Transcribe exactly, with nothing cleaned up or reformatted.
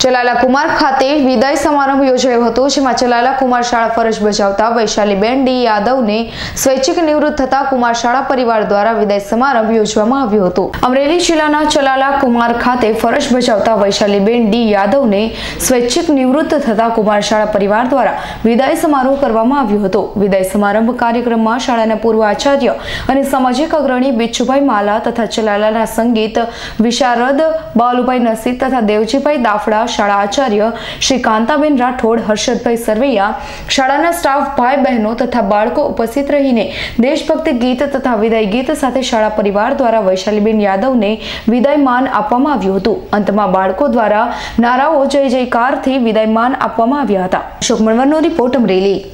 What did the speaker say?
ચલાલા કુમાર ખાતે વિદાય સમારંભ યોજાયો હતો, જેમાં ચલાલા કુમાર શાળા ફરજ બજાવતા વૈશાલીબેન ડી યાદવને સ્વૈચ્છિક નિવૃત્ત થતા કુમાર શાળા પરિવાર દ્વારા વિદાય સમારંભ યોજવામાં આવ્યો હતો। અમરેલી જિલ્લાના ચલાલા કુમાર ખાતે ફરજ બજાવતા વૈશાલીબેન ડી યાદવને સ્વૈચ્છિક નિવૃત્ત થતા કુમાર શાળા પરિવાર દ્વારા વિદાય સમારોહ કરવામાં આવ્યો હતો। વિદાય સમારંભ કાર્યક્રમમાં શાળાના પૂર્વ આચાર્ય અને સામાજિક અગ્રણી બિચ્છુભાઈ માલા તથા ચલાલાના સંગીત વિશારદ બાલુભાઈ નસીદ તથા દેવજીભાઈ દાફડા, શાળા આચાર્ય શ્રી કાંતાબેન રાઠોડ, હર્ષદભાઈ સરવૈયા, શાળાના સ્ટાફ ભાઈ બહેનો તથા બાળકો ઉપસ્થિત રહીને દેશભક્તિ ગીત તથા વિદાય ગીત સાથે શાળા પરિવાર દ્વારા વૈશાલીબેન યાદવને વિદાયમાન આપવામાં આવ્યું હતું। અંતમાં બાળકો દ્વારા નારાઓ જય જયકારથી વિદાયમાન આપવામાં આવ્યા હતા। અશોક મણવરનો રિપોર્ટ, અમરેલી।